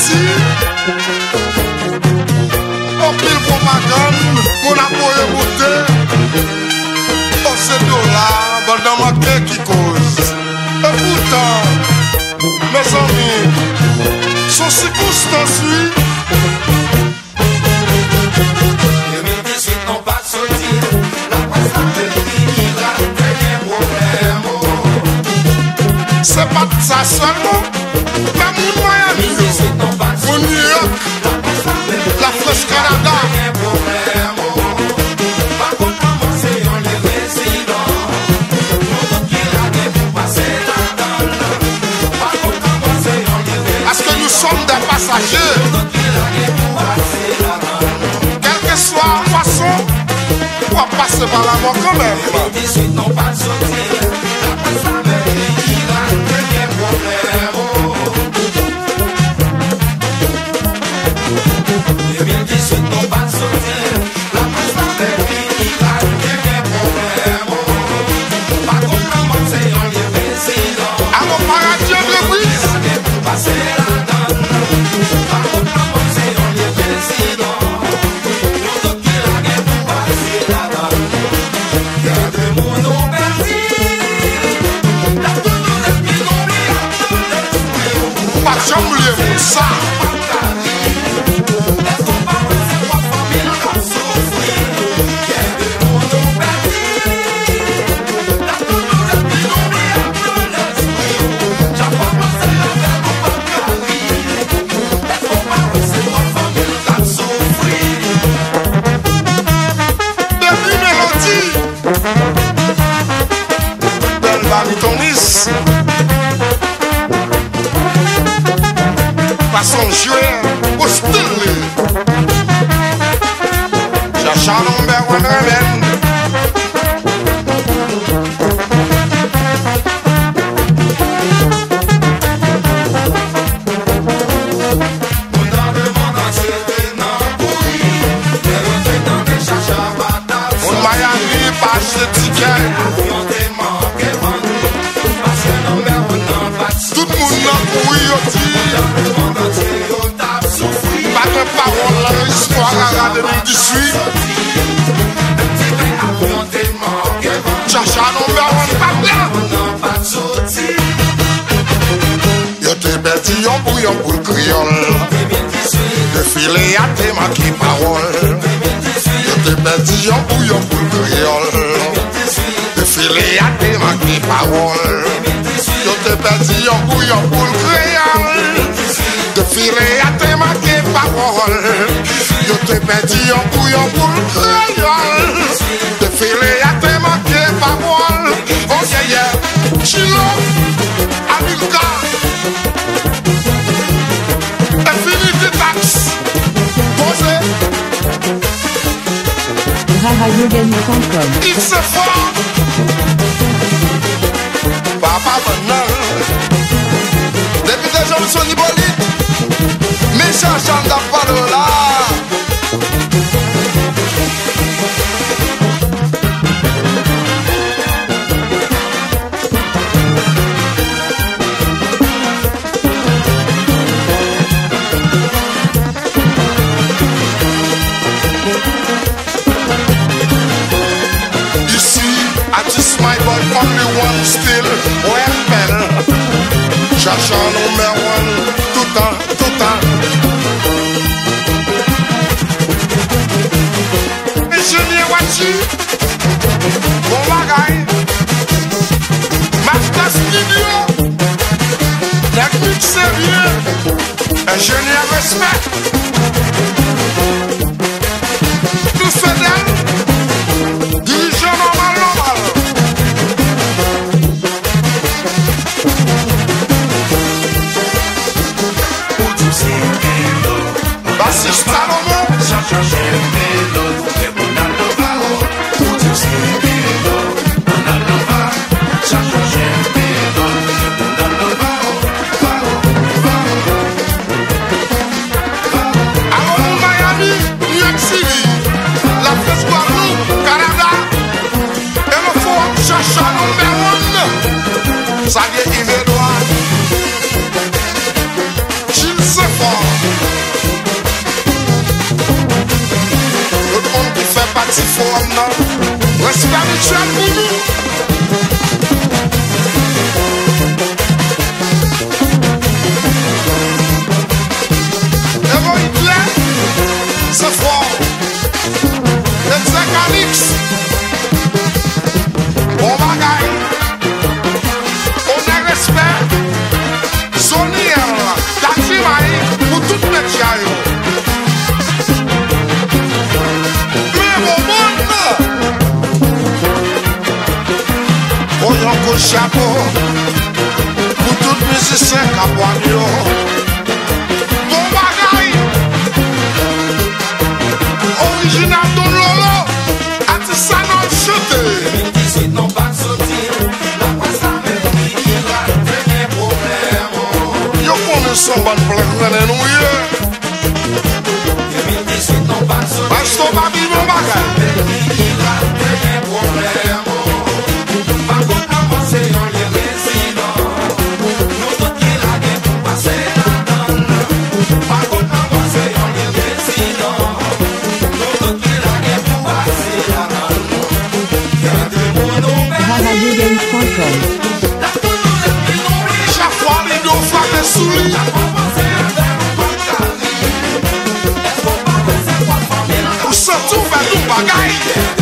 Haïti. En pile propagande, mon apport est monté. Oh, c'est $, bon, dans ma tête qui cause. Et pourtant, mes amis, son circonstance, oui. 2018 n'ont pas sorti. La presse a fait il a des problèmes. C'est pas ça seulement. Même mon Miami, mon New York, la France, Canada. Est-ce que nous sommes des passagers? Quelle que soit la façon, on va passer par la mort quand même. 2018 n'ont pas sorti. La presse a fait il a des problèmes. 2018 n'ont pas sorti. La presse a fait il a des problèmes. Par contre, comment c'est un lieu président? À mon paradis, oui. Passer la donne. Par contre, comment c'est un lieu président? Nous tous qui la guerre pour passer la donne. Gardez mon nom perdu. La donne nous laisse plus oublier. Pas j'oublier pour ça. Est-ce qu'on va passer trois familles à souffrir? Gardez mon nom perdu. La donne nous laisse plus oublier. J'ai pas pensé à faire mon papier. Est-ce qu'on va passer trois familles à souffrir? Baby Mélodie, belle baritoniste, façon de jouer au style. Chacha number one rebelle. Mon Miami passe le ticket. Tout le monde n'a couru aussi. Pas de parole, l'histoire à 2018. Chacha number one, pas bien. Yo te bêti yon bouillon pour le criole. De filet à tes maquis paroles. Yo te bêti yon bouillon pour le criole. De filet à tes maquis paroles. Yo te bêti yon bouillon pour le criole. De filet à tes maquis paroles. Yo te bêti yon bouillon pour le criole. De filet à tes maquis paroles. Oh yeah yeah, Chilo, Amilka. Infinity Tax. Posez. RadioGagnant.com. Il se fort. Papa Banal. Depuis déjà, nous sommes Hippolyte. Mais changeant d'Apalola. My boy, only one still, well, better. Chacha number one, tout temps. Ingénieur Wachi, bon bagaille. Master Studio, technique sérieux. Ingénieur respect. Tout fidèle, dirigeant normal. Bassiste Salomon, alors Miami, New York City, la France, Guadeloupe, Canada, et le fort Chacha number one, ça vient Yves Edouard, Gilles Sephora. ti forum nan. Respect mutuel pour nous. Héroïque là, c'est fort. L'exec Alix. Bon bagaille. On a respect. Zoniel, la Jimaï, pour tout le métier. Mais mon monde, on a un chapeau pour tout musicien qui a boiné. Bon bagaille, original Don Lolo, artisanal chuté. 2018 non pas de sortir, la presse a même dit qu'il a des problèmes. Yo connais son bon plein nous hier. 2018 non pas de sortir, Parce qu'on va vivre mon bagaille. il a des problèmes. Par contre, avancer en les résidents, nous autres qui la guerre pour passer la donne. Par contre, avancer en les résidents, nous autres qui la guerre pour passer la donne. Gardez mon nom, RadioGames.com. la tournure de mes noms. Chaque fois, les deux frappent sous lui. Ou surtout, faire tout bagaille.